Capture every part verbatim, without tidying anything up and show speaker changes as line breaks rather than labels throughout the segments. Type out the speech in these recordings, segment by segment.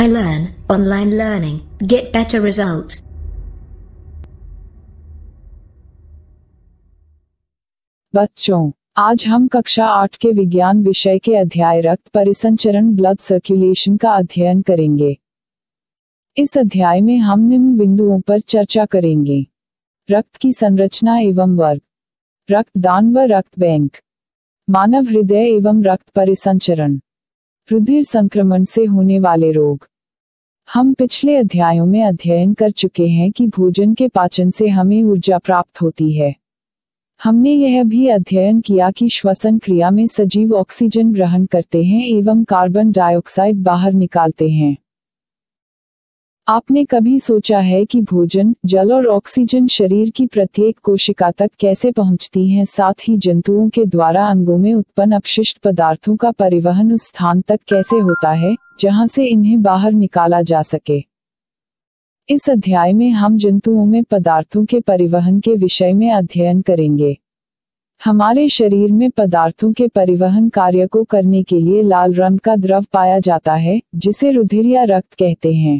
learn, online learning, get better result.
बच्चों, आज हम कक्षा आठ के विज्ञान विषय के अध्याय रक्त परिसंचरण ब्लड सर्कुलेशन का अध्ययन करेंगे। इस अध्याय में हम निम्न बिंदुओं पर चर्चा करेंगे। रक्त की संरचना एवं वर्ग, रक्तदान व रक्त बैंक, मानव हृदय एवं रक्त परिसंचरण, रुधिर संक्रमण से होने वाले रोग। हम पिछले अध्यायों में अध्ययन कर चुके हैं कि भोजन के पाचन से हमें ऊर्जा प्राप्त होती है। हमने यह भी अध्ययन किया कि श्वसन क्रिया में सजीव ऑक्सीजन ग्रहण करते हैं एवं कार्बन डाइऑक्साइड बाहर निकालते हैं। आपने कभी सोचा है कि भोजन, जल और ऑक्सीजन शरीर की प्रत्येक कोशिका तक कैसे पहुंचती हैं? साथ ही जंतुओं के द्वारा अंगों में उत्पन्न अपशिष्ट पदार्थों का परिवहन उस स्थान तक कैसे होता है जहां से इन्हें बाहर निकाला जा सके। इस अध्याय में हम जंतुओं में पदार्थों के परिवहन के विषय में अध्ययन करेंगे। हमारे शरीर में पदार्थों के परिवहन कार्य को करने के लिए लाल रंग का द्रव पाया जाता है, जिसे रुधिर या रक्त कहते हैं।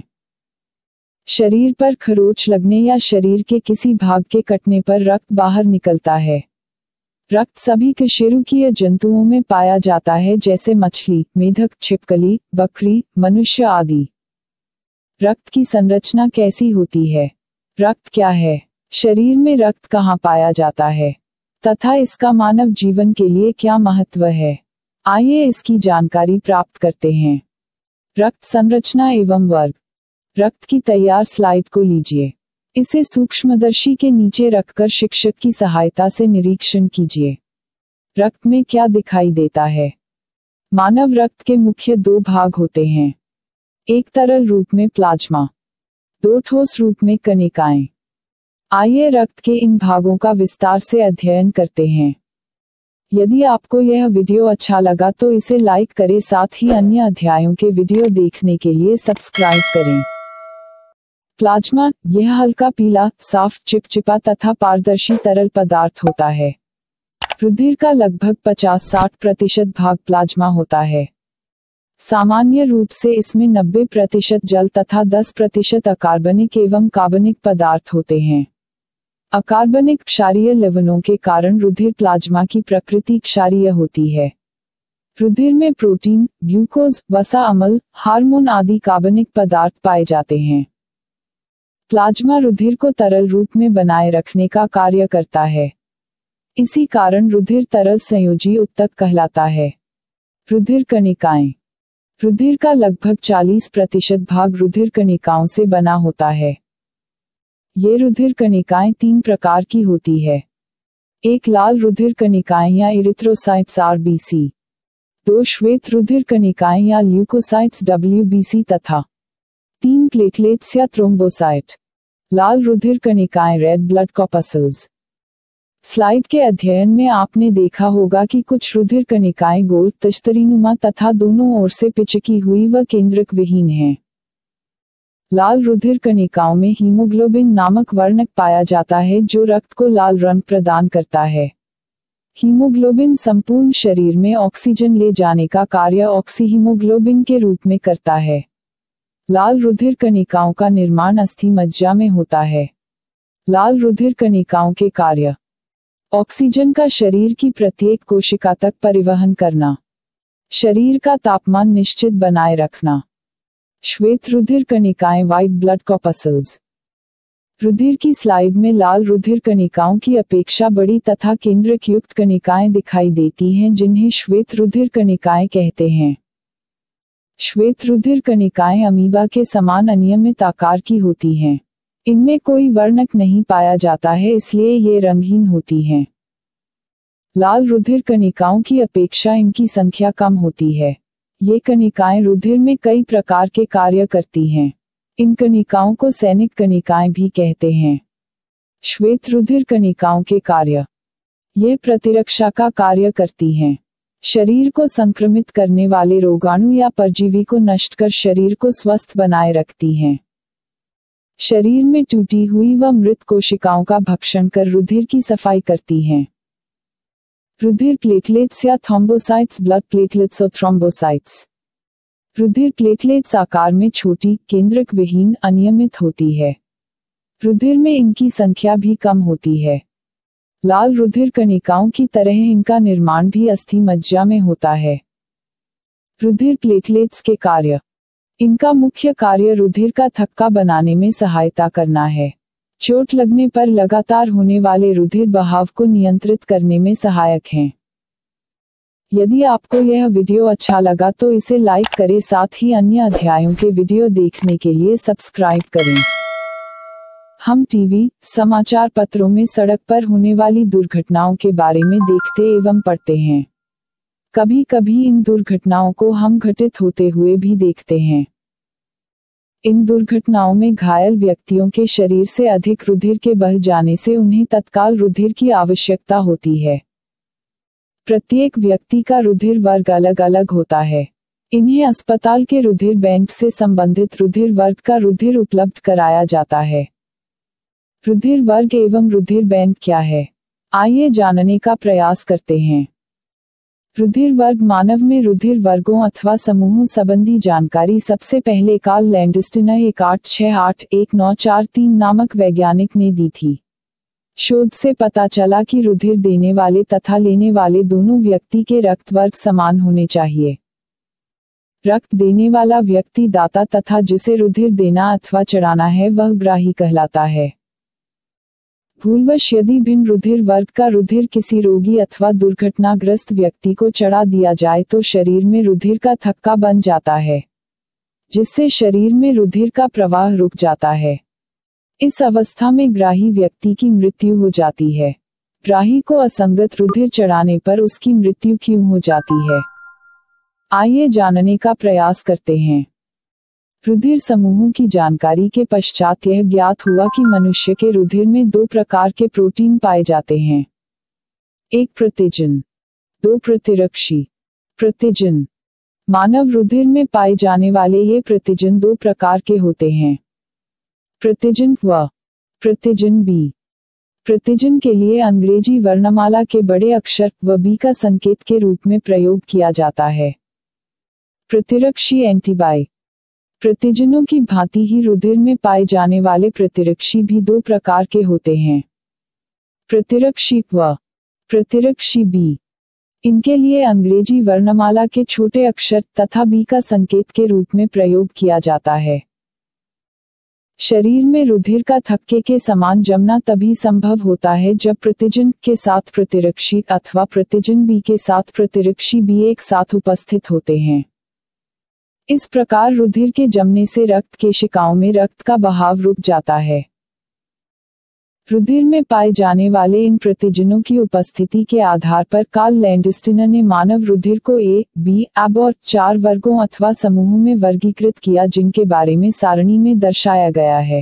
शरीर पर खरोंच लगने या शरीर के किसी भाग के कटने पर रक्त बाहर निकलता है। रक्त सभी कशेरुकीय जंतुओं में पाया जाता है, जैसे मछली, मेढक, छिपकली, बकरी, मनुष्य आदि। रक्त की संरचना कैसी होती है? रक्त क्या है? शरीर में रक्त कहाँ पाया जाता है तथा इसका मानव जीवन के लिए क्या महत्व है? आइए इसकी जानकारी प्राप्त करते हैं। रक्त संरचना एवं वर्ग। रक्त की तैयार स्लाइड को लीजिए। इसे सूक्ष्मदर्शी के नीचे रखकर शिक्षक की सहायता से निरीक्षण कीजिए। रक्त में क्या दिखाई देता है? मानव रक्त के मुख्य दो भाग होते हैं, एक तरल रूप में प्लाज्मा, दो ठोस रूप में कणिकाएं। आइए रक्त के इन भागों का विस्तार से अध्ययन करते हैं। यदि आपको यह वीडियो अच्छा लगा तो इसे लाइक करें, साथ ही अन्य अध्यायों के वीडियो देखने के लिए सब्सक्राइब करें। प्लाज्मा, यह हल्का पीला, साफ, चिपचिपा तथा पारदर्शी तरल पदार्थ होता है। रुधिर का लगभग पचास से साठ प्रतिशत भाग प्लाज्मा होता है। सामान्य रूप से इसमें नब्बे प्रतिशत जल तथा दस प्रतिशत अकार्बनिक एवं कार्बनिक पदार्थ होते हैं। अकार्बनिक क्षारीय लवणों के कारण रुधिर प्लाज्मा की प्रकृति क्षारीय होती है। रुधिर में प्रोटीन, ग्लूकोज, वसा अम्ल, हार्मोन आदि कार्बनिक पदार्थ पाए जाते हैं। प्लाज्मा रुधिर को तरल रूप में बनाए रखने का कार्य करता है। इसी कारण रुधिर तरल संयोजी ऊतक कहलाता है। रुधिर कणिकाएं। रुधिर का लगभग चालीस प्रतिशत भाग रुधिर कणिकाओं से बना होता है। ये रुधिर कणिकाएं तीन प्रकार की होती है। एक लाल रुधिर कणिकाएं या इरिथ्रोसाइट्स आर बी सी, दो श्वेत रुधिर कणिकाएं या ल्यूकोसाइट्स डब्ल्यू बी सी तथा तीन प्लेटलेट्स या थ्रोम्बोसाइट, लाल रुधिर कणिकाएं रेड ब्लड कॉर्पस्कल्स। स्लाइड के अध्ययन में आपने देखा होगा कि कुछ रुधिर कणिकाएं गोल, तश्तरीनुमा तथा दोनों ओर से पिचकी हुई व केंद्रक विहीन हैं। लाल रुधिर कणिकाओं में हीमोग्लोबिन नामक वर्णक पाया जाता है, जो रक्त को लाल रंग प्रदान करता है। हीमोग्लोबिन संपूर्ण शरीर में ऑक्सीजन ले जाने का कार्य ऑक्सीहीमोग्लोबिन के रूप में करता है। लाल रुधिर कणिकाओं का निर्माण अस्थि मज्जा में होता है। लाल रुधिर कणिकाओं के कार्य: ऑक्सीजन का शरीर की प्रत्येक कोशिका तक परिवहन करना, शरीर का तापमान निश्चित बनाए रखना। श्वेत रुधिर कणिकाएं व्हाइट ब्लड कॉर्पस्कल्स। रुधिर की स्लाइड में लाल रुधिर कणिकाओं की अपेक्षा बड़ी तथा केंद्रक युक्त कणिकाएं दिखाई देती हैं, जिन्हें श्वेत रुधिर कणिकाएं कहते हैं। श्वेत रुधिर कणिकाएं अमीबा के समान अनियमित आकार की होती हैं। इनमें कोई वर्णक नहीं पाया जाता है, इसलिए ये रंगहीन होती हैं। लाल रुधिर कणिकाओं की अपेक्षा इनकी संख्या कम होती है। ये कणिकाएं रुधिर में कई प्रकार के कार्य करती हैं। इन कणिकाओं को सैनिक कणिकाएं भी कहते हैं। श्वेत रुधिर कणिकाओं के कार्य: ये प्रतिरक्षा का कार्य करती हैं। शरीर को संक्रमित करने वाले रोगाणु या परजीवी को नष्ट कर शरीर को स्वस्थ बनाए रखती हैं। शरीर में टूटी हुई व मृत कोशिकाओं का भक्षण कर रुधिर की सफाई करती हैं। रुधिर प्लेटलेट्स या थ्रोम्बोसाइट्स, ब्लड प्लेटलेट्स और थ्रोम्बोसाइट्स। रुधिर प्लेटलेट्स आकार में छोटी, केंद्रक विहीन, अनियमित होती है। रुधिर में इनकी संख्या भी कम होती है। लाल रुधिर कणिकाओं की तरह इनका निर्माण भी अस्थि मज्जा में होता है। रुधिर प्लेटलेट्स के कार्य। इनका मुख्य कार्य रुधिर का थक्का बनाने में सहायता करना है। चोट लगने पर लगातार होने वाले रुधिर बहाव को नियंत्रित करने में सहायक हैं। यदि आपको यह वीडियो अच्छा लगा तो इसे लाइक करें, साथ ही अन्य अध्यायों के वीडियो देखने के लिए सब्सक्राइब करें। हम टीवी, समाचार पत्रों में सड़क पर होने वाली दुर्घटनाओं के बारे में देखते एवं पढ़ते हैं। कभी कभी इन दुर्घटनाओं को हम घटित होते हुए भी देखते हैं। इन दुर्घटनाओं में घायल व्यक्तियों के शरीर से अधिक रुधिर के बह जाने से उन्हें तत्काल रुधिर की आवश्यकता होती है। प्रत्येक व्यक्ति का रुधिर वर्ग अलग अलग होता है। इन्हें अस्पताल के रुधिर बैंक से संबंधित रुधिर वर्ग का रुधिर उपलब्ध कराया जाता है। रुधिर वर्ग एवं रुधिर बैंक क्या है, आइए जानने का प्रयास करते हैं। रुधिर वर्ग। मानव में रुधिर वर्गों अथवा समूहों संबंधी जानकारी सबसे पहले कार्ल लैंडस्टीनर एक आठ छह आठ एक नौ चार तीन नामक वैज्ञानिक ने दी थी। शोध से पता चला कि रुधिर देने वाले तथा लेने वाले दोनों व्यक्ति के रक्त वर्ग समान होने चाहिए। रक्त देने वाला व्यक्ति दाता तथा जिसे रुधिर देना अथवा चढ़ाना है वह ग्राही कहलाता है। भूलवश यदि भिन्न रुधिर वर्ग का रुधिर किसी रोगी अथवा दुर्घटनाग्रस्त व्यक्ति को चढ़ा दिया जाए तो शरीर में रुधिर का थक्का बन जाता है, जिससे शरीर में रुधिर का प्रवाह रुक जाता है। इस अवस्था में ग्राही व्यक्ति की मृत्यु हो जाती है। ग्राही को असंगत रुधिर चढ़ाने पर उसकी मृत्यु क्यों हो जाती है, आइए जानने का प्रयास करते हैं। रुधिर समूहों की जानकारी के पश्चात यह ज्ञात हुआ कि मनुष्य के रुधिर में दो प्रकार के प्रोटीन पाए जाते हैं। एक प्रतिजन, दो प्रतिरक्षी। प्रतिजन। मानव रुधिर में पाए जाने वाले ये प्रतिजन दो प्रकार के होते हैं। प्रतिजन व प्रतिजन बी। प्रतिजन के लिए अंग्रेजी वर्णमाला के बड़े अक्षर व बी का संकेत के रूप में प्रयोग किया जाता है। प्रतिरक्षी एंटीबॉडी। प्रतिजनों की भांति ही रुधिर में पाए जाने वाले प्रतिरक्षी भी दो प्रकार के होते हैं। प्रतिरक्षी व प्रतिरक्षी बी। इनके लिए अंग्रेजी वर्णमाला के छोटे अक्षर तथा बी का संकेत के रूप में प्रयोग किया जाता है। शरीर में रुधिर का थक्के के समान जमना तभी संभव होता है जब प्रतिजन के साथ प्रतिरक्षी अथवा प्रतिजन बी के साथ प्रतिरक्षी बी एक साथ उपस्थित होते हैं। इस प्रकार रुधिर के जमने से रक्त केशिकाओं में रक्त का बहाव रुक जाता है। रुधिर में पाए जाने वाले इन प्रतिजनों की उपस्थिति के आधार पर कार्ल लैंडस्टीनर ने मानव रुधिर को ए, बी, अब और चार वर्गों अथवा समूहों में वर्गीकृत किया, जिनके बारे में सारणी में दर्शाया गया है।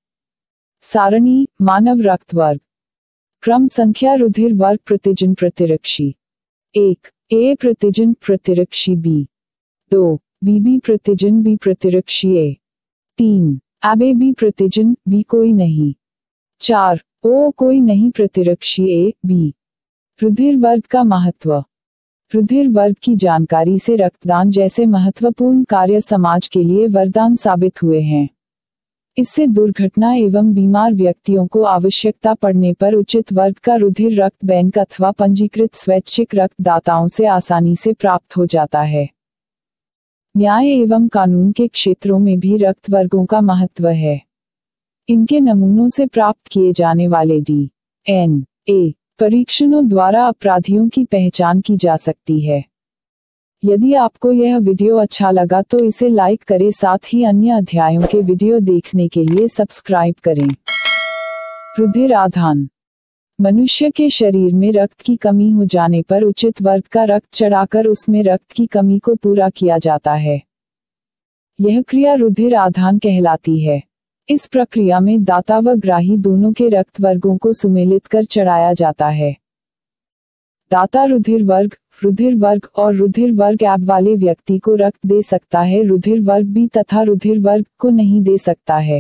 सारणी। मानव रक्त वर्ग। क्रम संख्या रुधिर वर्ग प्रतिजन प्रतिरक्षी। एक, ए प्रतिजन प्रतिरक्षी बी। दो, बीबी प्रतिजन बी प्रतिरक्षी ए। तीन, अब ए बी प्रतिजन बी कोई नहीं। चार, ओ कोई नहीं प्रतिरक्षी ए, बी। रुधिर वर्ग का महत्व। रुधिर वर्ग की जानकारी से रक्तदान जैसे महत्वपूर्ण कार्य समाज के लिए वरदान साबित हुए हैं। इससे दुर्घटना एवं बीमार व्यक्तियों को आवश्यकता पड़ने पर उचित वर्ग का रुधिर रक्त बैंक अथवा पंजीकृत स्वैच्छिक रक्तदाताओं से आसानी से प्राप्त हो जाता है। न्याय एवं कानून के क्षेत्रों में भी रक्त वर्गों का महत्व है। इनके नमूनों से प्राप्त किए जाने वाले डी एन ए परीक्षणों द्वारा अपराधियों की पहचान की जा सकती है। यदि आपको यह वीडियो अच्छा लगा तो इसे लाइक करें, साथ ही अन्य अध्यायों के वीडियो देखने के लिए सब्सक्राइब करें। रुधिर आधान। मनुष्य के शरीर में रक्त की कमी हो जाने पर उचित वर्ग का रक्त चढ़ाकर उसमें रक्त की कमी को पूरा किया जाता है। यह क्रिया रुधिर आधान कहलाती है। इस प्रक्रिया में दाता व ग्राही दोनों के रक्त वर्गों को सुमेलित कर चढ़ाया जाता है। दाता रुधिर वर्ग, रुधिर वर्ग और रुधिर वर्ग एब वाले व्यक्ति को रक्त दे सकता है, रुधिर वर्ग बी तथा रुधिर वर्ग को नहीं दे सकता है।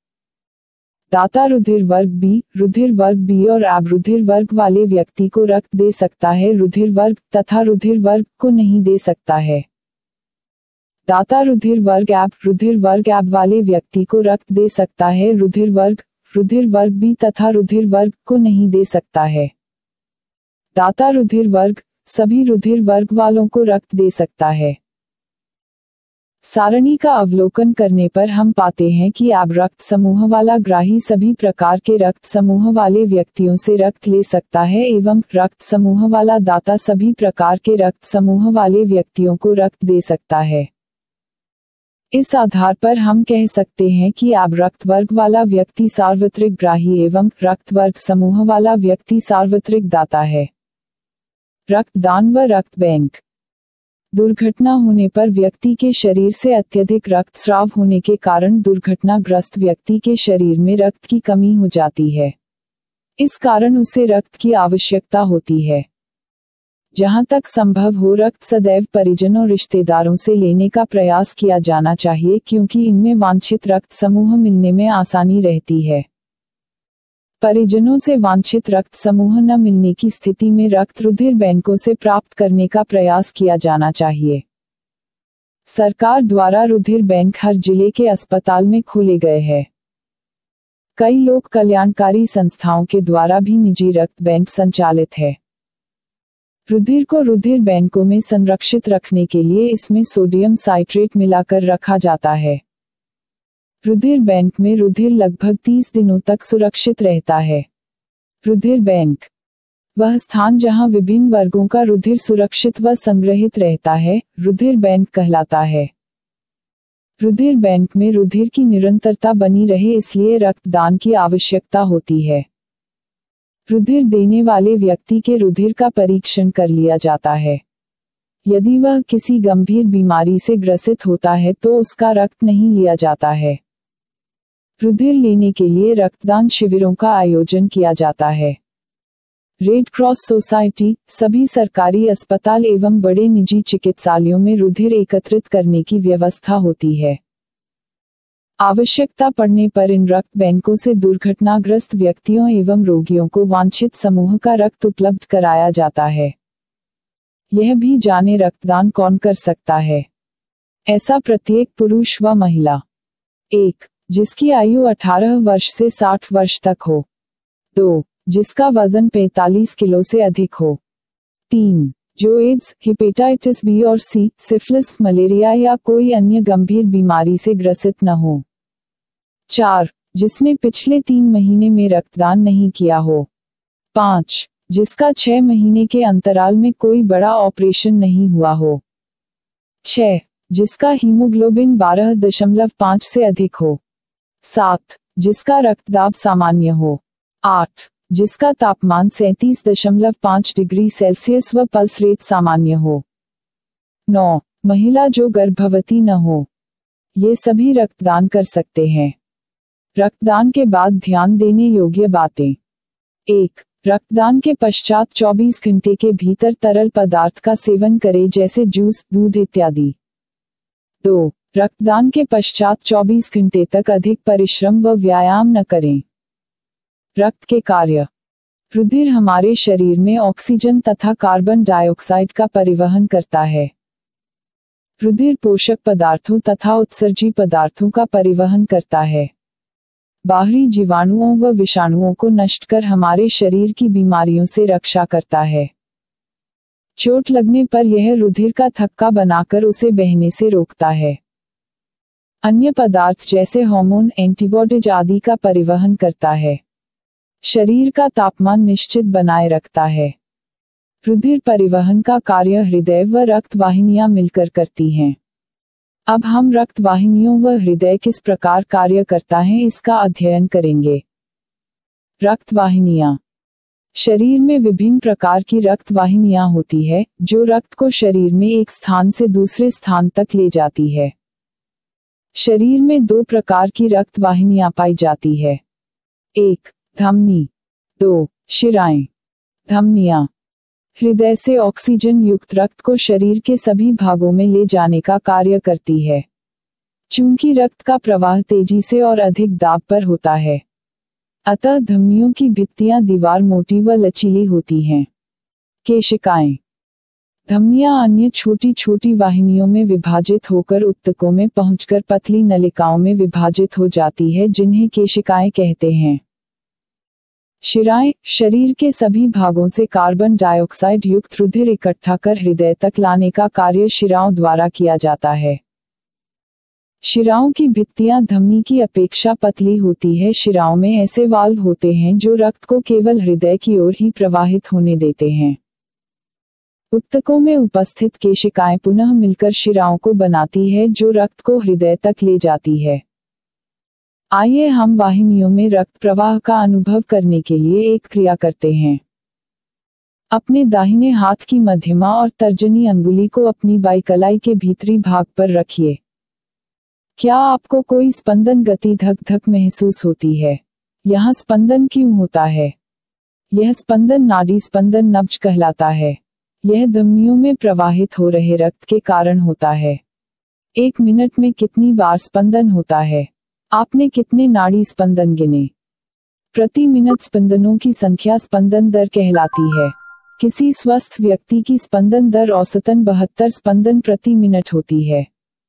दाता रुधिर वर्ग बी, रुधिर वर्ग बी और एब रुधिर वर्ग वाले व्यक्ति को रक्त दे सकता है, रुधिर वर्ग तथा रुधिर वर्ग को नहीं दे सकता है। दाता रुधिर वर्ग एब रुधिर वर्ग एब वाले व्यक्ति को रक्त दे सकता है, रुधिर वर्ग रुधिर वर्ग बी तथा रुधिर वर्ग को नहीं दे सकता है। दाता रुधिर वर्ग सभी रुधिर वर्ग वालों को रक्त दे सकता है। सारणी का अवलोकन करने पर हम पाते हैं कि एब रक्त समूह वाला ग्राही सभी प्रकार के रक्त समूह वाले व्यक्तियों से रक्त ले सकता है एवं रक्त समूह वाला दाता सभी प्रकार के रक्त समूह वाले व्यक्तियों को रक्त दे सकता है। इस आधार पर हम कह सकते हैं कि एब रक्त वर्ग वाला व्यक्ति सार्वत्रिक ग्राही एवं रक्त वर्ग समूह वाला व्यक्ति सार्वत्रिक दाता है। रक्तदान व रक्त बैंक। दुर्घटना होने पर व्यक्ति के शरीर से अत्यधिक रक्तस्राव होने के कारण दुर्घटनाग्रस्त व्यक्ति के शरीर में रक्त की कमी हो जाती है। इस कारण उसे रक्त की आवश्यकता होती है। जहां तक संभव हो रक्त सदैव परिजनों रिश्तेदारों से लेने का प्रयास किया जाना चाहिए, क्योंकि इनमें वांछित रक्त समूह मिलने में आसानी रहती है। परिजनों से वांछित रक्त समूह न मिलने की स्थिति में रक्त रुधिर बैंकों से प्राप्त करने का प्रयास किया जाना चाहिए। सरकार द्वारा रुधिर बैंक हर जिले के अस्पताल में खोले गए हैं। कई लोक कल्याणकारी संस्थाओं के द्वारा भी निजी रक्त बैंक संचालित है। रुधिर को रुधिर बैंकों में संरक्षित रखने के लिए इसमें सोडियम साइट्रेट मिलाकर रखा जाता है। रुधिर बैंक में रुधिर लगभग तीस दिनों तक सुरक्षित रहता है। रुधिर बैंक वह स्थान जहां विभिन्न वर्गों का रुधिर सुरक्षित व संग्रहित रहता है, रुधिर बैंक कहलाता है। रुधिर बैंक में रुधिर की निरंतरता बनी रहे इसलिए रक्तदान की आवश्यकता होती है। रुधिर देने वाले व्यक्ति के रुधिर का परीक्षण कर लिया जाता है। यदि वह किसी गंभीर बीमारी से ग्रसित होता है तो उसका रक्त नहीं लिया जाता है। रुधिर लेने के लिए रक्तदान शिविरों का आयोजन किया जाता है। रेड क्रॉस सोसाइटी सभी सरकारी अस्पताल एवं बड़े निजी चिकित्सालयों में रुधिर एकत्रित करने की व्यवस्था होती है। आवश्यकता पड़ने पर इन रक्त बैंकों से दुर्घटनाग्रस्त व्यक्तियों एवं रोगियों को वांछित समूह का रक्त उपलब्ध कराया जाता है। यह भी जाने रक्तदान कौन कर सकता है। ऐसा प्रत्येक पुरुष व महिला। एक जिसकी आयु अठारह वर्ष से साठ वर्ष तक हो। दो जिसका वजन पैंतालीस किलो से अधिक हो। तीन जो एड्स, हेपेटाइटिस बी और सी, सिफिलिस, मलेरिया या कोई अन्य गंभीर बीमारी से ग्रसित न हो। चार जिसने पिछले तीन महीने में रक्तदान नहीं किया हो। पाँच जिसका छह महीने के अंतराल में कोई बड़ा ऑपरेशन नहीं हुआ हो। छह जिसका हीमोग्लोबिन बारह दशमलव पाँच से अधिक हो। सात जिसका रक्तदाब सामान्य हो। आठ जिसका तापमान सैंतीस दशमलव पाँच डिग्री सेल्सियस व पल्स रेट सामान्य हो। नौ महिला जो गर्भवती न हो। ये सभी रक्तदान कर सकते हैं। रक्तदान के बाद ध्यान देने योग्य बातें। एक रक्तदान के पश्चात चौबीस घंटे के भीतर तरल पदार्थ का सेवन करें जैसे जूस, दूध इत्यादि। दो रक्तदान के पश्चात चौबीस घंटे तक अधिक परिश्रम व व्यायाम न करें। रक्त के कार्य। रुधिर हमारे शरीर में ऑक्सीजन तथा कार्बन डाइऑक्साइड का परिवहन करता है। रुधिर पोषक पदार्थों तथा उत्सर्जी पदार्थों का परिवहन करता है। बाहरी जीवाणुओं व विषाणुओं को नष्ट कर हमारे शरीर की बीमारियों से रक्षा करता है। चोट लगने पर यह रुधिर का थक्का बनाकर उसे बहने से रोकता है। अन्य पदार्थ जैसे हार्मोन, एंटीबॉडीज आदि का परिवहन करता है। शरीर का तापमान निश्चित बनाए रखता है। रुधिर परिवहन का कार्य हृदय व रक्त वाहिनियां मिलकर करती हैं। अब हम रक्त वाहिनियों व हृदय किस प्रकार कार्य करता है इसका अध्ययन करेंगे। रक्त वाहिनियां। शरीर में विभिन्न प्रकार की रक्त वाहिनियां होती है जो रक्त को शरीर में एक स्थान से दूसरे स्थान तक ले जाती है। शरीर में दो प्रकार की रक्त वाहिनियां पाई जाती है। एक धमनी। दो शिराएं। धमनियां हृदय से ऑक्सीजन युक्त रक्त को शरीर के सभी भागों में ले जाने का कार्य करती है। चूंकि रक्त का प्रवाह तेजी से और अधिक दाब पर होता है, अतः धमनियों की भित्तियां दीवार मोटी व लचीली होती हैं। केशिकाएं। धमनियां अन्य छोटी छोटी वाहिनियों में विभाजित होकर ऊतकों में पहुंचकर पतली नलिकाओं में विभाजित हो जाती है, जिन्हें केशिकाएं कहते हैं। शिराएं शरीर के सभी भागों से कार्बन डाइऑक्साइड युक्त रुधिर इकट्ठा कर हृदय तक लाने का कार्य शिराओं द्वारा किया जाता है। शिराओं की भित्तियां धमनी की अपेक्षा पतली होती है। शिराओं में ऐसे वाल्व होते हैं जो रक्त को केवल हृदय की ओर ही प्रवाहित होने देते हैं। ऊतकों में उपस्थित केशिकाएं पुनः मिलकर शिराओं को बनाती है, जो रक्त को हृदय तक ले जाती है। आइए हम वाहिनियों में रक्त प्रवाह का अनुभव करने के लिए एक क्रिया करते हैं। अपने दाहिने हाथ की मध्यमा और तर्जनी अंगुली को अपनी बाई कलाई के भीतरी भाग पर रखिए। क्या आपको कोई स्पंदन गति धक धक महसूस होती है? यह स्पंदन क्यों होता है? यह स्पंदन नाड़ी स्पंदन नब्ज कहलाता है। यह धमनियों में प्रवाहित हो रहे रक्त के कारण होता है। एक मिनट में कितनी बार स्पंदन होता है? आपने कितने नाड़ी स्पंदन गिने? प्रति मिनट स्पंदनों की संख्या स्पंदन दर कहलाती है। किसी स्वस्थ व्यक्ति की स्पंदन दर औसतन बहत्तर स्पंदन प्रति मिनट होती है।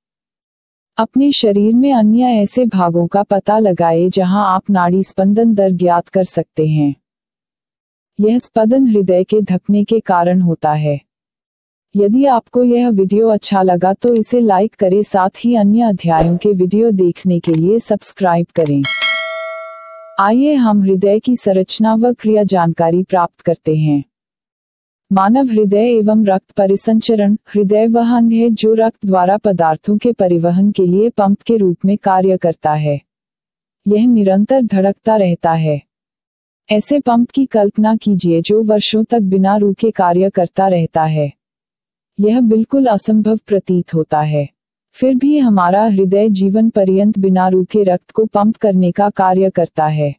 अपने शरीर में अन्य ऐसे भागों का पता लगाएं जहां आप नाड़ी स्पंदन दर ज्ञात कर सकते हैं। यह स्पंदन हृदय के धड़कने के कारण होता है। यदि आपको यह वीडियो अच्छा लगा तो इसे लाइक करें, साथ ही अन्य अध्यायों के वीडियो देखने के लिए सब्सक्राइब करें। आइए हम हृदय की संरचना व क्रिया जानकारी प्राप्त करते हैं। मानव हृदय एवं रक्त परिसंचरण। हृदय वह अंग है जो रक्त द्वारा पदार्थों के परिवहन के लिए पंप के रूप में कार्य करता है। यह निरंतर धड़कता रहता है। ऐसे पंप की कल्पना कीजिए जो वर्षों तक बिना रुके कार्य करता रहता है। यह बिल्कुल असंभव प्रतीत होता है, फिर भी हमारा हृदय जीवन पर्यंत बिना रुके रक्त को पंप करने का कार्य करता है।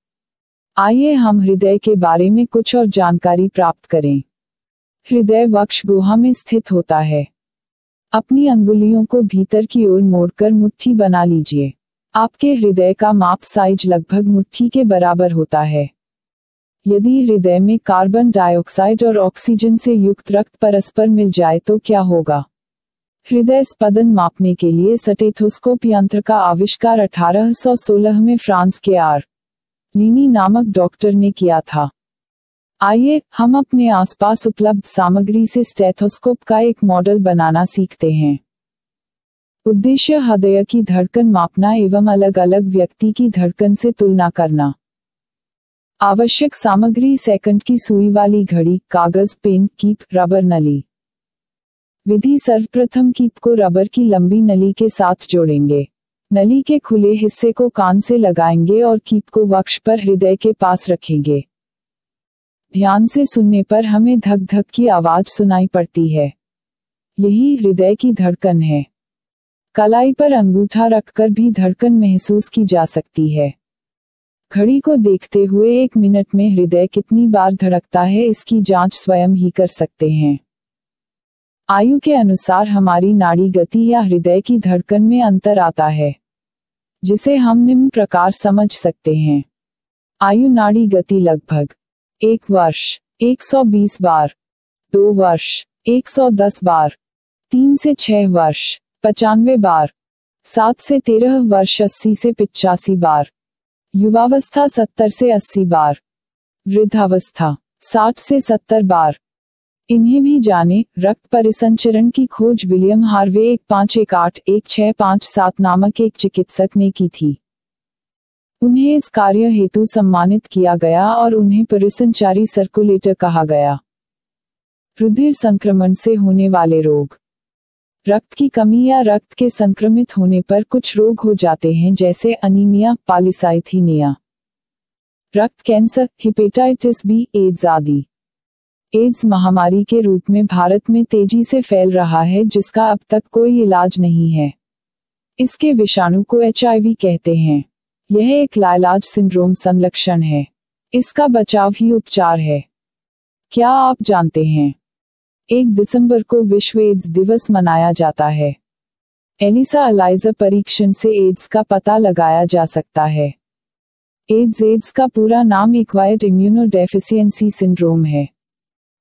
आइए हम हृदय के बारे में कुछ और जानकारी प्राप्त करें। हृदय वक्ष गुहा में स्थित होता है। अपनी अंगुलियों को भीतर की ओर मोड़कर मुट्ठी बना लीजिए। आपके हृदय का माप साइज लगभग मुट्ठी के बराबर होता है। यदि हृदय में कार्बन डाइऑक्साइड और ऑक्सीजन से युक्त रक्त परस्पर मिल जाए तो क्या होगा? हृदय स्पंदन मापने के लिए स्टेथोस्कोप यंत्र का आविष्कार अठारह सौ सोलह में फ्रांस के आर लीनी नामक डॉक्टर ने किया था। आइए हम अपने आसपास उपलब्ध सामग्री से स्टेथोस्कोप का एक मॉडल बनाना सीखते हैं। उद्देश्य हृदय की धड़कन मापना एवं अलग अलग व्यक्ति की धड़कन से तुलना करना। आवश्यक सामग्री सेकंड की सुई वाली घड़ी, कागज, पेन, कीप, रबर नली। विधि सर्वप्रथम कीप को रबर की लंबी नली के साथ जोड़ेंगे। नली के खुले हिस्से को कान से लगाएंगे और कीप को वक्ष पर हृदय के पास रखेंगे। ध्यान से सुनने पर हमें धक धक की आवाज सुनाई पड़ती है। यही हृदय की धड़कन है। कलाई पर अंगूठा रखकर भी धड़कन महसूस की जा सकती है। घड़ी को देखते हुए एक मिनट में हृदय कितनी बार धड़कता है इसकी जांच स्वयं ही कर सकते हैं। आयु के अनुसार हमारी नाड़ी गति या हृदय की धड़कन में अंतर आता है, जिसे हम निम्न प्रकार समझ सकते हैं। आयु नाड़ी गति लगभग एक वर्ष एक सौ बीस बार, दो वर्ष एक सौ दस बार, तीन से छह वर्ष पचानवे बार, सात से तेरह वर्ष अस्सी से पिचासी बार, युवावस्था सत्तर से अस्सी बार, वृद्धावस्था साठ से सत्तर बार। इन्हें भी जाने। रक्त परिसंचरण की खोज विलियम हार्वे एक पाँच एक आठ एक छह पाँच सात नामक एक चिकित्सक ने की थी। उन्हें इस कार्य हेतु सम्मानित किया गया और उन्हें परिसंचारी सर्कुलेटर कहा गया। रुधिर संक्रमण से होने वाले रोग। रक्त की कमी या रक्त के संक्रमित होने पर कुछ रोग हो जाते हैं, जैसे अनीमिया, पॉलीसाइथीमिया, रक्त कैंसर, हेपेटाइटिस बी, एड्स आदि। एड्स महामारी के रूप में भारत में तेजी से फैल रहा है, जिसका अब तक कोई इलाज नहीं है। इसके विषाणु को एच आई वी कहते हैं। यह एक लाइलाज सिंड्रोम संलक्षण है। इसका बचाव ही उपचार है। क्या आप जानते हैं एक दिसंबर को विश्व एड्स दिवस मनाया जाता है। एलिसा एलाइजा परीक्षण से एड्स का पता लगाया जा सकता है। एड्स एड्स का पूरा नाम एक्वायर्ड इम्यूनोडेफिशिएंसी सिंड्रोम है।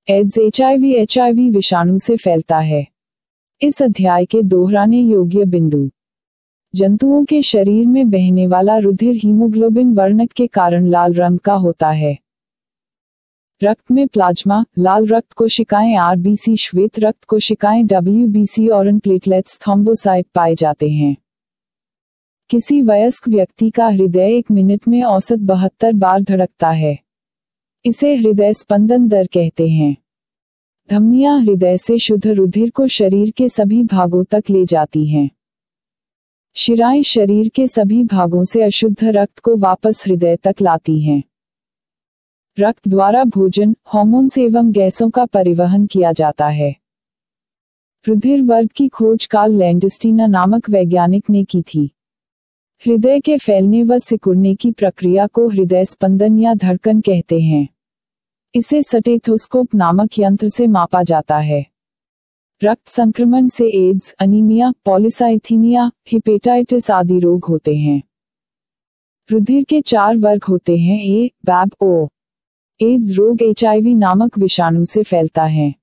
एड्स एचआईवी एचआईवी विषाणु से फैलता है। इस अध्याय के दोहराने योग्य बिंदु। जंतुओं के शरीर में बहने वाला रुधिर हीमोग्लोबिन वर्णक के कारण लाल रंग का होता है। रक्त में प्लाज्मा, लाल रक्त कोशिकाएं आरबीसी, श्वेत रक्त कोशिकाएं डब्ल्यूबीसी और प्लेटलेट्स, थ्रोम्बोसाइट पाए जाते हैं। किसी वयस्क व्यक्ति का हृदय एक मिनट में औसत बहत्तर बार धड़कता है। इसे हृदय स्पंदन दर कहते हैं। धमनियां हृदय से शुद्ध रुधिर को शरीर के सभी भागों तक ले जाती हैं। शिराएं शरीर के सभी भागों से अशुद्ध रक्त को वापस हृदय तक लाती हैं। रक्त द्वारा भोजन, हार्मोन्स एवं गैसों का परिवहन किया जाता है। रुधिर वर्ग की खोज कार्ल लैंडस्टीना नामक वैज्ञानिक ने की थी। हृदय के फैलने व सिकुड़ने की प्रक्रिया को हृदय स्पंदन या धड़कन कहते हैं। इसे स्टेथोस्कोप नामक यंत्र से मापा जाता है। रक्त संक्रमण से एड्स, अनीमिया, पॉलीसाइथीनिया, हेपेटाइटिस आदि रोग होते हैं। रुधिर के चार वर्ग होते हैं, ए, बैब, ओ। एड्स रोग एचआईवी नामक विषाणु से फैलता है।